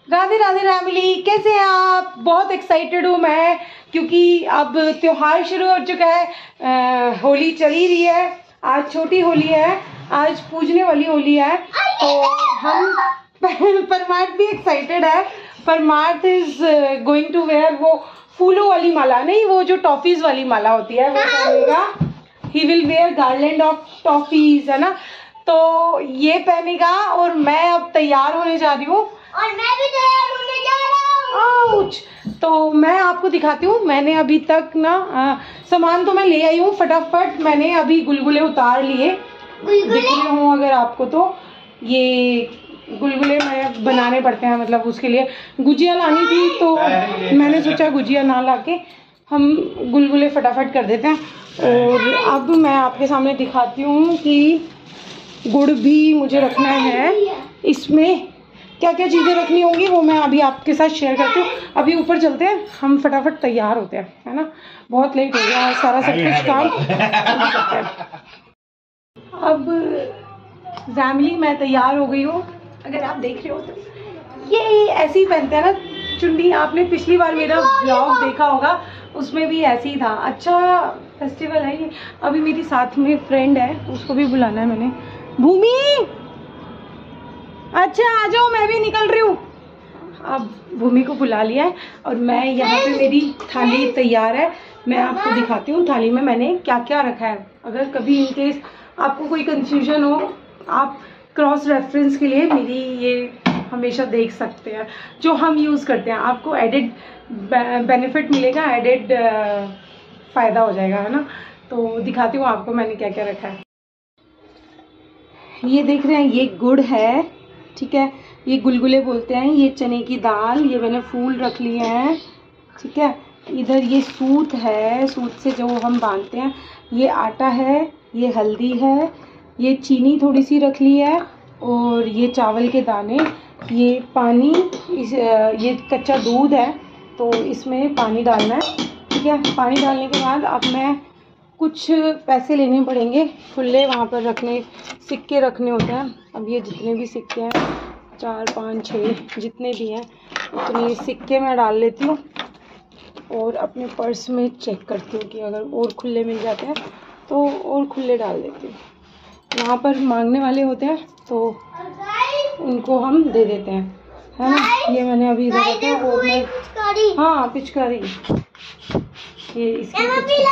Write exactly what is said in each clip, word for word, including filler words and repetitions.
Radhe Radhe family, कैसे हैं आप? बहुत एक्साइटेड हूँ मैं क्योंकि अब त्योहार शुरू हो चुका है। आ, होली चली रही है। आज छोटी होली है, आज पूजने वाली होली है। तो हम परमार्थ भी एक्साइटेड है। परमार्थ इज गोइंग टू वेयर वो फूलों वाली माला, नहीं वो जो टॉफीज वाली माला होती है वो पहनेगा। He will wear garland of toffees, है ना। तो ये पहनेगा और मैं अब तैयार होने जा रही हूँ और मैं भी तैयार होने जा रहा हूँ। तो मैं आपको दिखाती हूँ। मैंने अभी तक ना आ, सामान तो मैं ले आई हूँ फटाफट। मैंने अभी गुलगुले उतार लिए, दिख रहे हूँ अगर आपको तो। ये गुलगुले मैं बनाने पड़ते हैं, मतलब उसके लिए गुजिया लानी थी तो मैंने सोचा गुजिया ना लाके हम गुलगुले फटाफट कर देते हैं। और अब मैं आपके सामने दिखाती हूँ कि गुड़ भी मुझे रखना है। इसमें क्या क्या चीज़ें रखनी होंगी वो मैं अभी आपके साथ शेयर करती हूँ। अभी ऊपर चलते हैं, हम फटाफट तैयार होते हैं, है ना। बहुत लेट हो गया सारा सब कुछ काम। अब फैमिली मैं तैयार हो गई हूँ। अगर आप देख रहे हो तो ये ऐसे ही पहनते हैं ना चुन्नी। आपने पिछली बार मेरा ब्लॉग देखा होगा, उसमें भी ऐसे ही था। अच्छा फेस्टिवल है ये। अभी मेरी साथ में फ्रेंड है, उसको भी बुलाना है मैंने। भूमि, अच्छा आ जाओ, मैं भी निकल रही हूँ। अब भूमि को बुला लिया है और मैं यहाँ पे, मेरी थाली तैयार है। मैं आपको दिखाती हूँ थाली में मैंने क्या क्या रखा है। अगर कभी इन केस आपको कोई कंफ्यूजन हो, आप क्रॉस रेफरेंस के लिए मेरी ये हमेशा देख सकते हैं जो हम यूज़ करते हैं। आपको एडेड बेनिफिट मिलेगा, एडेड फ़ायदा हो जाएगा, है ना। तो दिखाती हूँ आपको मैंने क्या क्या रखा है। ये देख रहे हैं, ये गुड़ है, ठीक है। ये गुलगुले बोलते हैं। ये चने की दाल, ये मैंने फूल रख लिए हैं, ठीक है। इधर ये सूत है, सूत से जो हम बांधते हैं। ये आटा है, ये हल्दी है, ये चीनी थोड़ी सी रख ली है, और ये चावल के दाने, ये पानी, इस ये कच्चा दूध है तो इसमें पानी डालना है, ठीक है। पानी डालने के बाद अब मैं कुछ पैसे लेने पड़ेंगे खुले, वहाँ पर रखने, सिक्के रखने होते हैं। अब ये जितने भी सिक्के हैं, चार पाँच छः जितने भी हैं, उतने सिक्के मैं डाल लेती हूँ और अपने पर्स में चेक करती हूँ कि अगर और खुले मिल जाते हैं तो और खुले डाल देती हूँ। वहाँ पर मांगने वाले होते हैं तो उनको हम दे देते हैं, है ना। ये मैंने अभी इधर रखा है और मैं, हाँ पिचकारी, ये इसकी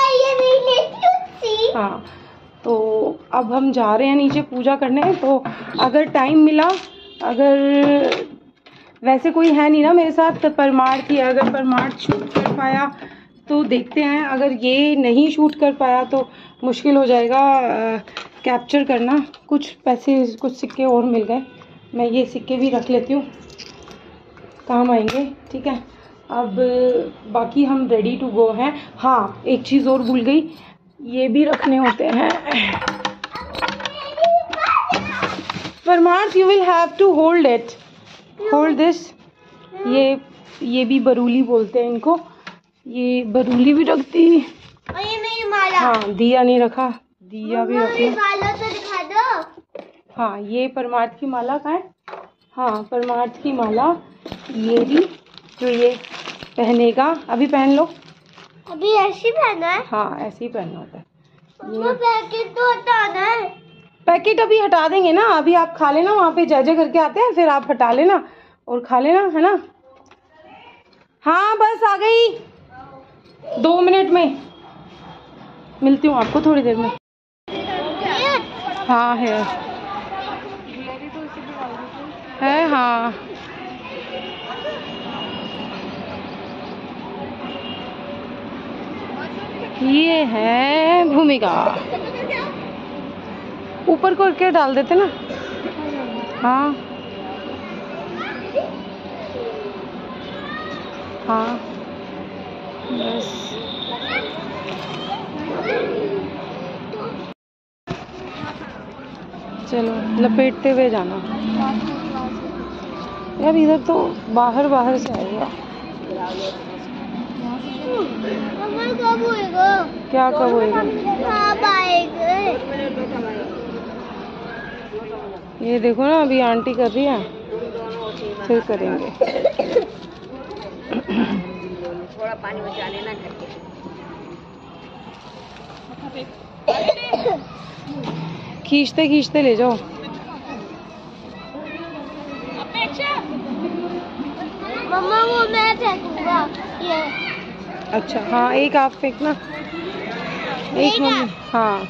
हाँ। तो अब हम जा रहे हैं नीचे पूजा करने। तो अगर टाइम मिला, अगर वैसे कोई है नहीं ना मेरे साथ तो परमार्थ ही, अगर परमार्थ शूट कर पाया तो देखते हैं। अगर ये नहीं शूट कर पाया तो मुश्किल हो जाएगा कैप्चर करना। कुछ पैसे, कुछ सिक्के और मिल गए, मैं ये सिक्के भी रख लेती हूँ, काम आएंगे, ठीक है। अब बाकी हम रेडी टू गो हैं। हाँ एक चीज़ और भूल गई, ये भी रखने होते हैं। Parmarth you will have to hold it, hold this. ये ये भी बरूली बोलते हैं इनको, ये बरूली भी रखती। और ये मेरी माला। हाँ दिया नहीं रखा, दिया भी रखी। माला तो दिखा दो। हाँ ये परमार्थ की माला का है। हाँ परमार्थ की माला, ये भी जो ये पहनेगा, अभी पहन लो। अभी ऐसे ही पहना है? हाँ ऐसे ही पहनना होता है। ये पैकेट तो हटाना है। पैकेट अभी हटा देंगे ना, अभी आप खा लेना, वहाँ पे जय जय करके आते हैं, फिर आप हटा लेना और खा लेना, है ना। हाँ बस आ गई, दो मिनट में मिलती हूँ आपको, थोड़ी देर में। हाँ है है हाँ। ये है भूमिका, ऊपर को क्या डाल देते ना। हाँ हाँ बस। चलो लपेटते हुए जाना यार, इधर तो बाहर बाहर से आएगा। कब होएगा? क्या कब होएगा? कब आएगा? ये देखो ना, अभी आंटी कर रही है, फिर करेंगे। थोड़ा पानी बचा लेना करके। खींचते खींचते ले जाओ। मम्मा वो मैं फेंकूंगा ये। अच्छा हाँ, एक आप फेंकना, एक मम्मी। हाँ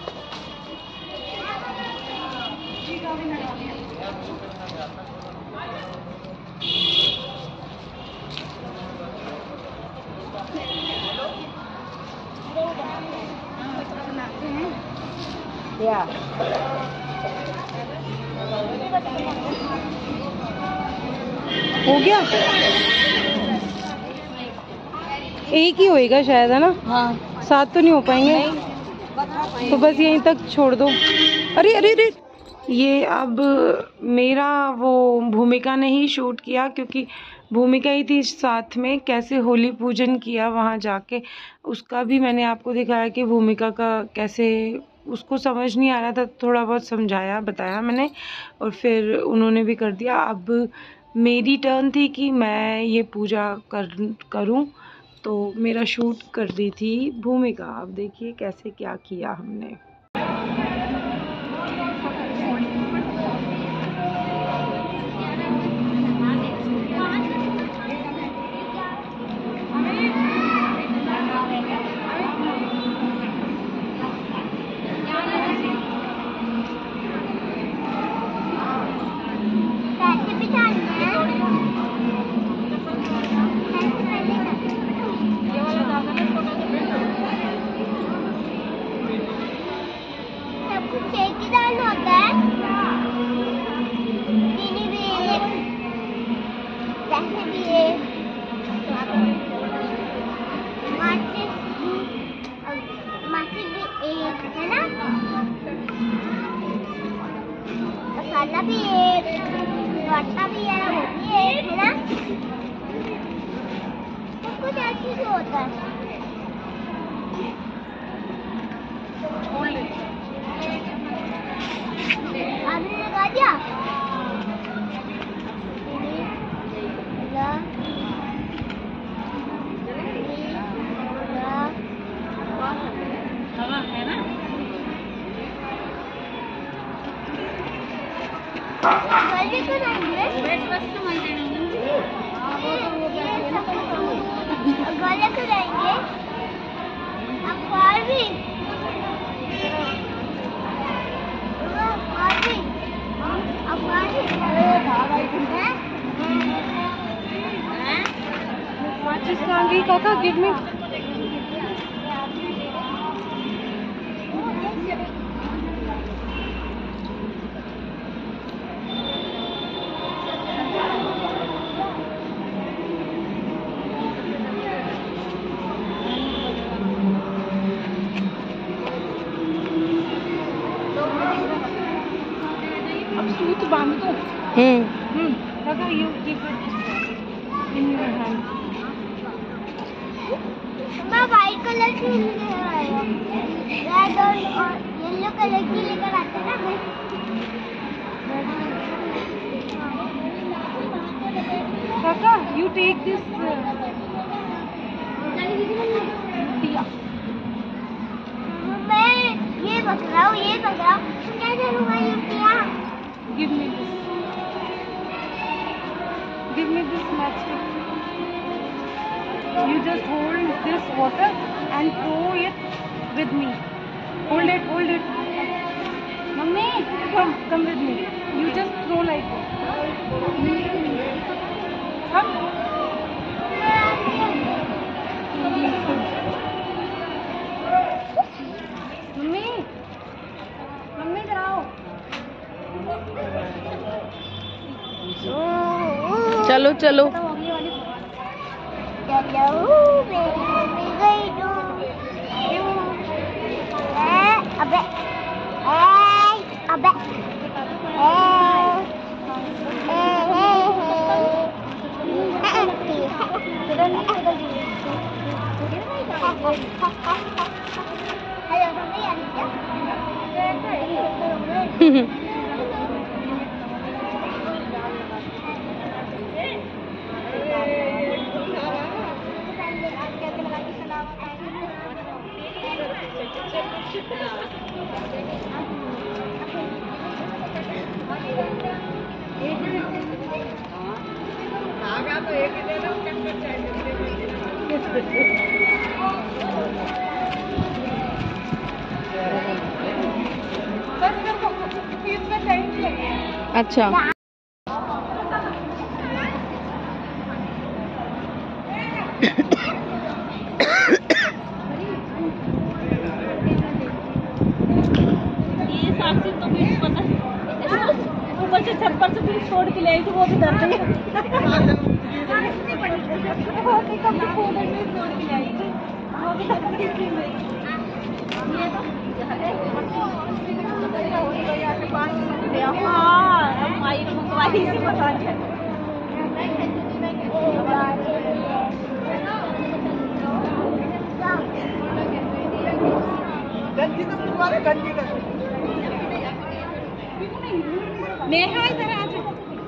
या हो गया, एक ही होएगा शायद, है ना? हाँ, सात तो नहीं हो पाएंगे। नहीं। तो बस यहीं तक छोड़ दो। अरे अरे अरे, ये अब मेरा वो भूमिका ने ही शूट किया, क्योंकि भूमिका ही थी साथ में। कैसे होली पूजन किया वहाँ जाके, उसका भी मैंने आपको दिखाया कि भूमिका का कैसे, उसको समझ नहीं आ रहा था, थोड़ा बहुत समझाया बताया मैंने, और फिर उन्होंने भी कर दिया। अब मेरी टर्न थी कि मैं ये पूजा कर करूँ, तो मेरा शूट कर रही थी भूमिका। अब देखिए कैसे क्या किया हमने। मसाला भी एक, आटा भी है, वो भी एक है ना, सब कुछ ऐसे ही होता है। आपने लगा दिया? है ना? गले कराएंगे, गले कराएंगे, अखबार भी, अखबार भी, अखबार भी, माचिस कहाँ गई काका? Give me. सूत बांध दो। हम्म हम्म काका, you keep it in your hand. मैं वाइट कलर की लेकर आया, रेड और येलो कलर की लेकर आते ना मैं। काका यू टेक दिस दिया। मैं ये पकड़ा हूँ, ये पकड़ा हूँ, क्या करूँगा ये दिया? Give me this, give me this matchstick. You just hold this water and throw it with me. Hold it, hold it. Mummy, come, come with me. You just throw like this. Come. Mummy, mummy इधर आओ। चलो चलो। चलो मेरी गई तू। अबे अबे अच्छा ऊपर से छप्पर से फिर छोड़ के ले आई थी, वो भी डर गई। नेहा इधर आ जाओ।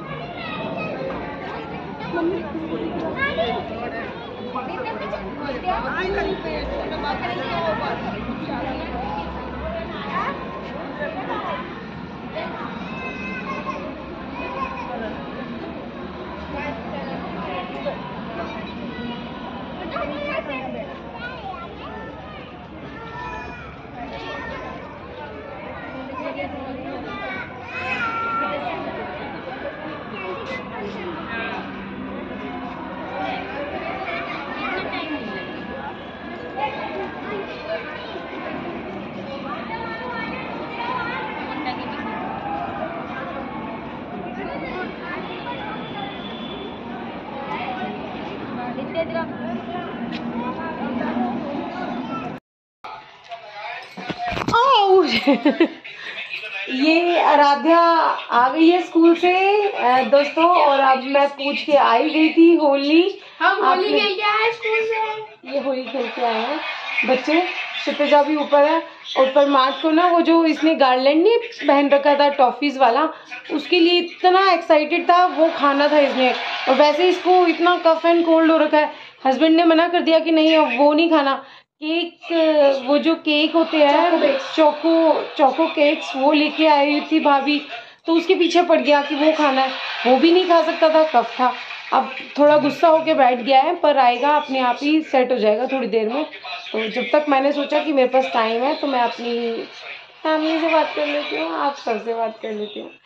ये आराध्या आ गई है स्कूल से दोस्तों, और अब मैं पूछ के आई गई थी होली। हम होली खेल के आए स्कूल से। ये होली खेल के आए हैं बच्चे। शिपेजा भी ऊपर है, और परमार्थ को ना वो जो इसने गार्लैंड नहीं पहन रखा था टॉफीज वाला, उसके लिए इतना एक्साइटेड था, वो खाना था इसने। और वैसे इसको इतना कफ एंड कोल्ड हो रखा है, हस्बैंड ने मना कर दिया कि नहीं अब वो नहीं खाना। केक, वो जो केक होते हैं चोको चोको केक्स, वो लेके आई थी भाभी, तो उसके पीछे पड़ गया कि वो खाना है, वो भी नहीं खा सकता था, कफ था। अब थोड़ा गुस्सा होके बैठ गया है, पर आएगा अपने आप ही, सेट हो जाएगा थोड़ी देर में। तो जब तक मैंने सोचा कि मेरे पास टाइम है तो मैं अपनी फैमिली से बात कर लेती हूँ, आप सबसे बात कर लेती हूँ।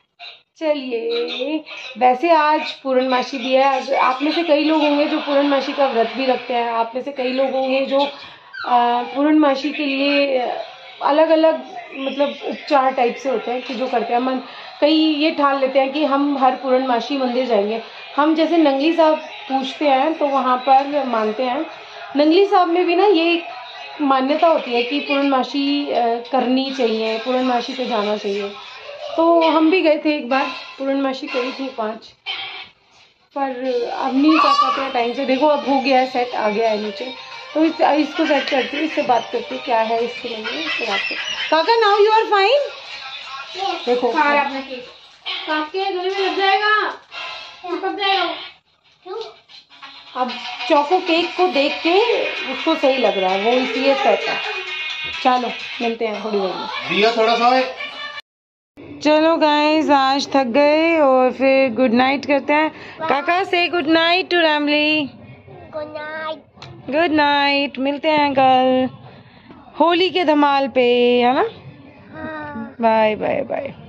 चलिए, वैसे आज पूर्णमासी भी है। आप में से कई लोग होंगे जो पूर्णमासी का व्रत भी रखते हैं, आप में से कई लोग होंगे जो पूर्णमासी के लिए अलग अलग मतलब उपचार टाइप से होते हैं कि जो करते हैं। मन कई ये ठान लेते हैं कि हम हर पूर्णमासी मंदिर जाएंगे। हम जैसे नंगली साहब पूछते हैं तो वहाँ पर मानते हैं। नंगली साहब में भी ना ये मान्यता होती है कि पूर्णमासी करनी चाहिए, पूर्णमासी पे जाना चाहिए। तो हम भी गए थे एक बार, पूर्णमासी करी थी पाँच, पर अब नहीं कर पाते टाइम से। देखो अब हो गया है सेट, आ गया है नीचे, तो इस, इसको सेट करती हूँ, इससे बात करती हूँ क्या है इसके लिए, इससे बात करती हूँ। काका नाउ यू आर फाइन। देखो काके गले में लग जाएगा, चिपक जाएगा। अब चोको केक को देख के उसको सही लग रहा है, वो इसलिए सेट है। चलो मिलते हैं थोड़ी देर में। दिया थोड़ा सा है। चलो गाइस, आज थक गए और फिर गुड नाइट करते हैं। काका से good night to Ramli. Good night. Good night, मिलते हैं कल होली के धमाल पे, है ना। हाँ। Bye bye bye.